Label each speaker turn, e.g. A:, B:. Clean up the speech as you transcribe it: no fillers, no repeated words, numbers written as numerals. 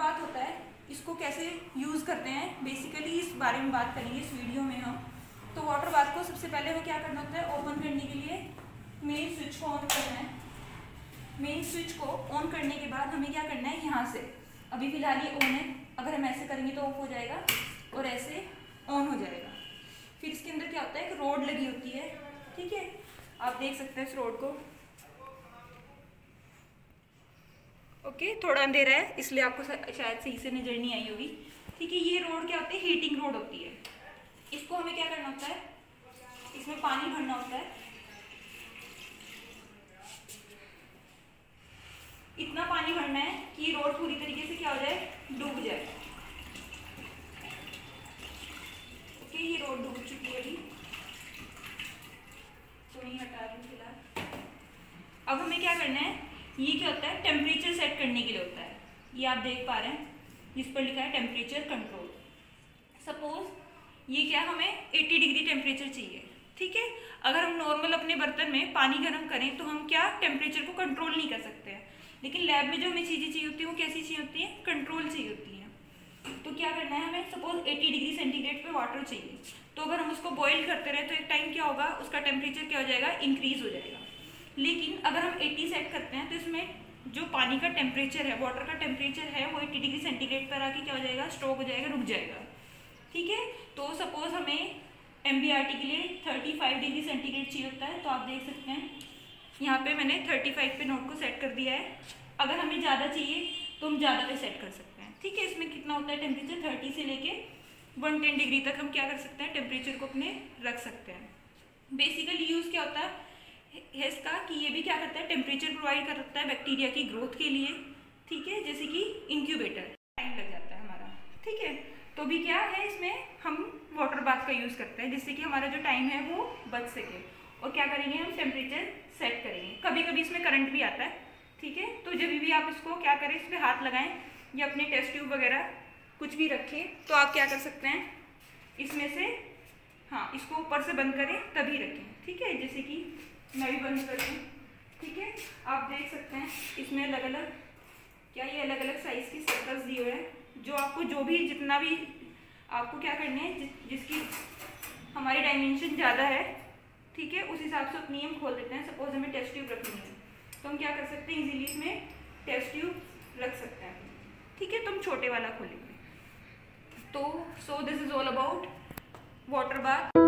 A: Bath होता है, इसको कैसे यूज़ करते हैं बेसिकली इस बारे में बात करेंगे इस वीडियो में हम। तो वाटर बाथ को सबसे पहले हमें क्या करना होता है, ओपन करने के लिए मेन स्विच को ऑन करना है। मेन स्विच को ऑन करने के बाद हमें क्या करना है, यहाँ से अभी फिलहाल ये ऑन है, अगर हम ऐसे करेंगे तो ऑफ हो जाएगा और ऐसे ऑन हो जाएगा। फिर इसके अंदर क्या होता है, एक रोड लगी होती है, ठीक है, आप देख सकते हैं इस रोड को। ओके, थोड़ा अंधेरा है इसलिए आपको शायद सही से नजर नहीं आई होगी, ठीक है। ये रोड क्या होती है, हीटिंग रोड होती है। इसको हमें क्या करना होता है, इसमें पानी भरना होता है। इतना पानी भरना है कि रोड पूरी तरीके से क्या हो जाए, डूब जाए। ओके, ये रोड डूब चुकी है अभी, तो नहीं हटा रही फिलहाल। अब हमें क्या करना है, ये क्या होता है, टेम्परेचर सेट करने के लिए होता है। ये आप देख पा रहे हैं, जिस पर लिखा है टेम्परेचर कंट्रोल। सपोज ये क्या, हमें 80 डिग्री टेम्परेचर चाहिए, ठीक है। अगर हम नॉर्मल अपने बर्तन में पानी गर्म करें तो हम क्या टेम्परेचर को कंट्रोल नहीं कर सकते हैं, लेकिन लैब में जो हमें चीज़ें चाहिए होती हैं वो कैसी चाहिए होती हैं, कंट्रोल चाहिए होती हैं। तो क्या करना है, हमें सपोज 80 डिग्री सेंटीग्रेड पे वाटर चाहिए, तो अगर हम उसको बॉईल करते रहे तो एक टाइम क्या होगा, उसका टेम्परेचर क्या हो जाएगा, इंक्रीज हो जाएगा। लेकिन अगर हम 80 सेट करते हैं तो इसमें जो पानी का टेम्परेचर है, वाटर का टेम्परेचर है, वो 80 डिग्री सेंटीग्रेड पर आके क्या हो जाएगा, स्टॉप हो जाएगा, रुक जाएगा, ठीक है। तो सपोज हमें MBRT के लिए 35 डिग्री सेंटीग्रेड चाहिए होता है, तो आप देख सकते हैं यहाँ पे मैंने 35 पे नोट को सेट कर दिया है। अगर हमें ज़्यादा चाहिए तो हम ज़्यादा पे सेट कर सकते हैं, ठीक है। इसमें कितना होता है टेम्परेचर, 30 से लेके 110 डिग्री तक हम क्या कर सकते हैं, टेम्परेचर को अपने रख सकते हैं। बेसिकली यूज़ क्या होता है इसका, कि ये भी क्या करता है, टेम्परेचर प्रोवाइड करता है बैक्टीरिया की ग्रोथ के लिए, ठीक है, जैसे कि इंक्यूबेटर। टाइम लग जाता है हमारा, ठीक है। तो भी क्या है, इसमें हम वाटर बाथ का यूज़ करते हैं जिससे कि हमारा जो टाइम है वो बच सके। और क्या करेंगे, हम टेम्परेचर सेट करेंगे। कभी कभी इसमें करंट भी आता है, ठीक है। तो जब भी आप इसको क्या करें, इस पर हाथ लगाएं या अपने टेस्ट ट्यूब वगैरह कुछ भी रखें, तो आप क्या कर सकते हैं, इसमें से हाँ इसको ऊपर से बंद करें तभी रखें, ठीक है। जैसे कि मैं भी बंद करती हूँ, ठीक है। आप देख सकते हैं इसमें अलग अलग क्या, ये अलग अलग साइज़ की सर्कल्स दिए हुए हैं, जो आपको जो भी जितना भी आपको क्या करने हैं, जिसकी हमारी डायमेंशन ज़्यादा है, ठीक है, उस हिसाब से उतनी हम खोल देते हैं। सपोज हमें टेस्ट ट्यूब रखनी है तो हम क्या कर सकते हैं, इजीली इसमें टेस्ट ट्यूब रख सकते हैं, ठीक है। तो हम छोटे वाला खोलेंगे। तो so this is all about water bath.